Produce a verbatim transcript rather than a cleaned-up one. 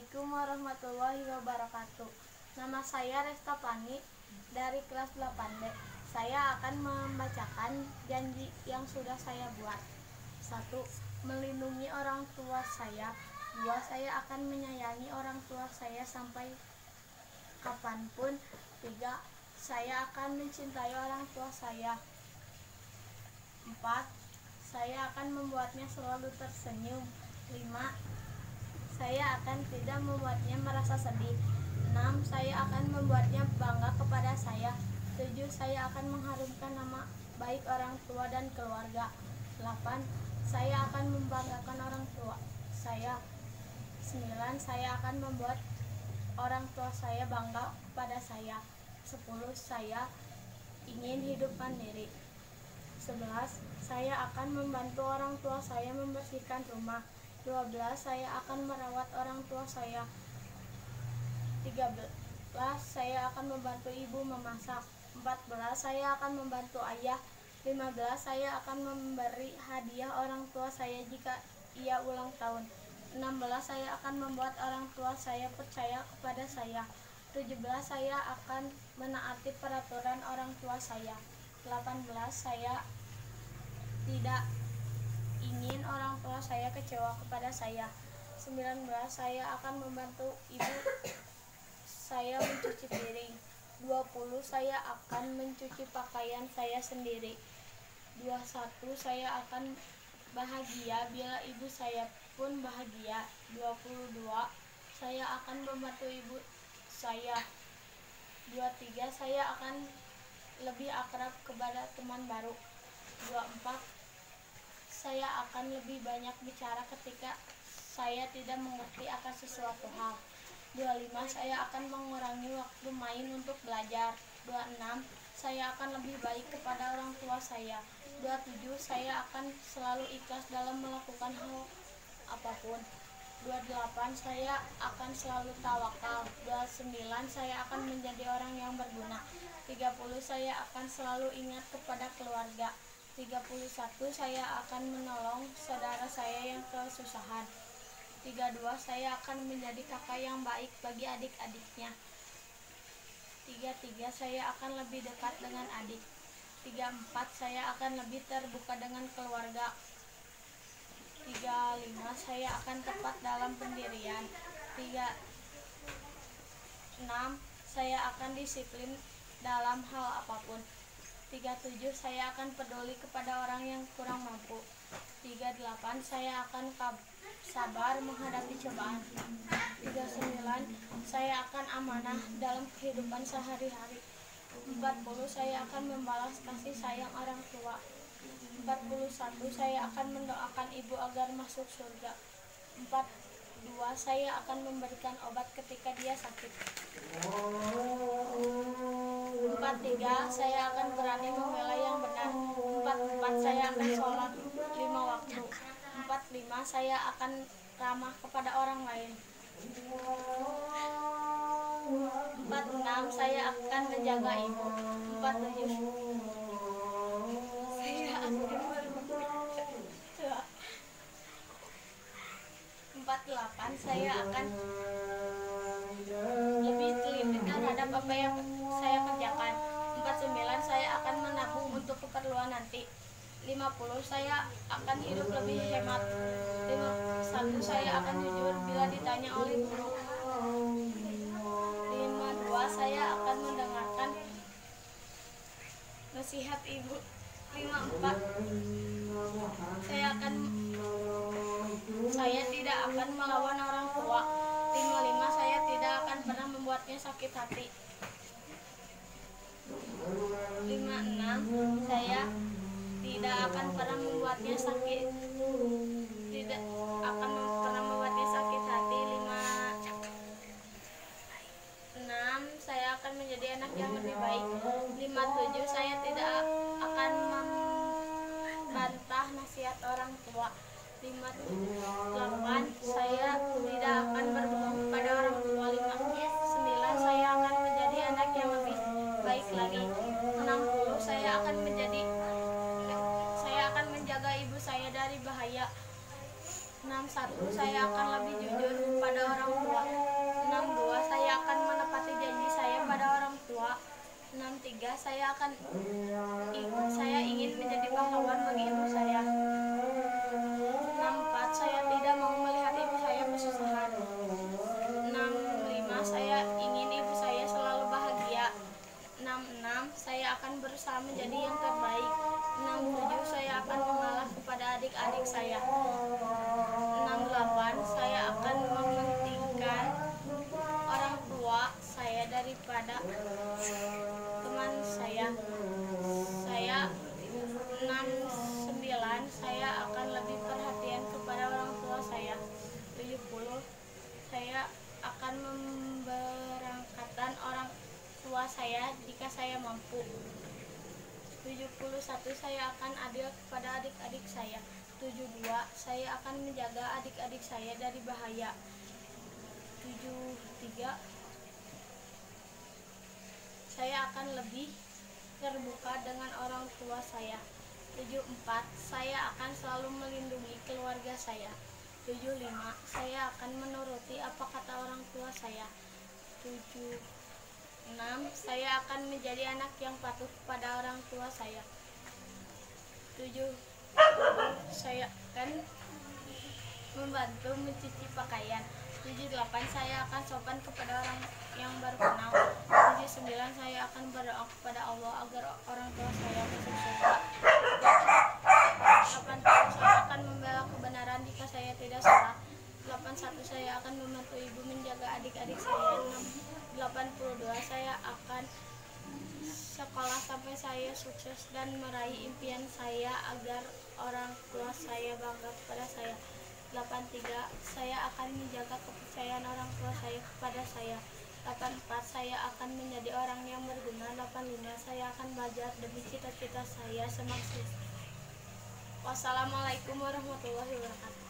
Assalamualaikum warahmatullahi wabarakatuh. Nama saya Resta Pani dari kelas delapan D. Saya akan membacakan janji yang sudah saya buat. Satu. Melindungi orang tua saya. Dua. Saya akan menyayangi orang tua saya sampai kapanpun. Tiga. Saya akan mencintai orang tua saya. Empat. Saya akan membuatnya selalu tersenyum. Lima. Saya akan tidak membuatnya merasa sedih. Enam. Saya akan membuatnya bangga kepada saya. Tujuh. Saya akan mengharumkan nama baik orang tua dan keluarga. Delapan. Saya akan membanggakan orang tua saya. Sembilan. Saya akan membuat orang tua saya bangga kepada saya. Sepuluh. Saya ingin hidup mandiri. Sebelas. Saya akan membantu orang tua saya membersihkan rumah. Dua belas. Saya akan merawat orang tua saya. Tiga belas. Saya akan membantu ibu memasak. Empat belas. Saya akan membantu ayah. Lima belas. Saya akan memberi hadiah orang tua saya jika ia ulang tahun. Enam belas. Saya akan membuat orang tua saya percaya kepada saya. Tujuh belas. Saya akan menaati peraturan orang tua saya. Delapan belas. Saya tidak ingin orang tua saya kecewa kepada saya. Sembilan belas. Saya akan membantu ibu saya mencuci piring. Dua puluh. Saya akan mencuci pakaian saya sendiri. Dua puluh satu. Saya akan bahagia bila ibu saya pun bahagia. Dua puluh dua. Saya akan membantu ibu saya. Dua puluh tiga. Saya akan lebih akrab kepada teman baru. Dua puluh empat. Saya akan lebih banyak bicara ketika saya tidak mengerti akan sesuatu hal. Dua puluh lima. Saya akan mengurangi waktu main untuk belajar. Dua puluh enam. Saya akan lebih baik kepada orang tua saya. Dua puluh tujuh. Saya akan selalu ikhlas dalam melakukan hal apapun. Dua puluh delapan. Saya akan selalu tawakal. Dua puluh sembilan. Saya akan menjadi orang yang berguna. Tiga puluh. Saya akan selalu ingat kepada keluarga. Tiga puluh satu. Saya akan menolong saudara saya yang kesusahan. Tiga puluh dua. Saya akan menjadi kakak yang baik bagi adik-adiknya. Tiga puluh tiga. Saya akan lebih dekat dengan adik. Tiga puluh empat. Saya akan lebih terbuka dengan keluarga. Tiga puluh lima. Saya akan tepat dalam pendirian. Tiga puluh enam. Saya akan disiplin dalam hal apapun. Tiga puluh tujuh. Saya akan peduli kepada orang yang kurang mampu. Tiga puluh delapan. Saya akan sabar menghadapi cobaan. Tiga puluh sembilan. Saya akan amanah dalam kehidupan sehari-hari. Empat puluh. Saya akan membalas kasih sayang orang tua. Empat puluh satu. Saya akan mendoakan ibu agar masuk surga. Empat puluh dua. Saya akan memberikan obat ketika dia sakit. Empat puluh tiga. Saya akan berani membela yang benar. Empat puluh empat. Saya akan sholat lima waktu. Empat puluh lima. Saya akan ramah kepada orang lain. Empat puluh enam. Saya akan menjaga ibu. Empat puluh tujuh. Saya akan empat puluh delapan. Saya akan lebih teliti terhadap apa yang saya kerjakan. Empat puluh sembilan. Saya akan menabung untuk keperluan nanti. Lima puluh. Saya akan hidup lebih hemat. Lima puluh satu. Saya akan jujur bila ditanya oleh guru. Lima puluh dua. Saya akan mendengarkan nasihat ibu. Lima puluh empat. Saya akan saya tidak akan melawan orang tua. Lima puluh lima. Saya tidak akan pernah membuatnya sakit hati. Lima puluh enam. Saya tidak akan pernah membuatnya sakit tidak akan pernah membuatnya sakit hati. Lima puluh enam. Saya akan menjadi anak yang lebih baik. Lima puluh tujuh. Saya tidak akan membantah nasihat orang tua. Lima puluh delapan. Saya tidak akan berbohong kepada orang tua. Lima puluh sembilan. Saya akan menjadi anak yang lebih baik lagi. Enam puluh. Saya akan menjadi saya akan menjaga ibu saya dari bahaya. Enam puluh satu. Saya akan lebih jujur kepada orang tua. tiga saya akan saya ingin menjadi pahlawan bagi ibu saya. enam empat saya tidak mau melihat ibu saya kesusahan. enam lima saya ingin ibu saya selalu bahagia. enam enam saya akan berusaha menjadi yang terbaik. enam tujuh saya akan mengalah kepada adik-adik saya. enam delapan saya akan mementingkan orang tua saya daripada teman saya. Saya enam sembilan saya akan lebih perhatian kepada orang tua saya. tujuh puluh saya akan memberangkatkan orang tua saya jika saya mampu. tujuh puluh satu saya akan adil kepada adik-adik saya. tujuh puluh dua saya akan menjaga adik-adik saya dari bahaya. tujuh puluh tiga saya akan lebih terbuka dengan orang tua saya. tujuh puluh empat saya akan selalu melindungi keluarga saya. tujuh puluh lima saya akan menuruti apa kata orang tua saya. tujuh puluh enam saya akan menjadi anak yang patuh kepada orang tua saya. tujuh puluh saya akan membantu mencuci pakaian. tujuh puluh delapan saya akan sopan kepada orang yang baru kenal. tujuh puluh sembilan saya akan berdoa kepada Allah agar orang tua saya masuk surga. delapan puluh saya akan membela kebenaran jika saya tidak salah. delapan puluh satu saya akan membantu ibu menjaga adik-adik saya. delapan puluh dua saya akan sekolah sampai saya sukses dan meraih impian saya agar orang tua saya bangga kepada saya. delapan puluh tiga saya akan menjaga kepercayaan orang tua saya kepada saya. delapan puluh empat saya akan menjadi orang yang berguna. delapan puluh lima saya akan belajar demi cita-cita saya semaksimal. Wassalamualaikum warahmatullahi wabarakatuh.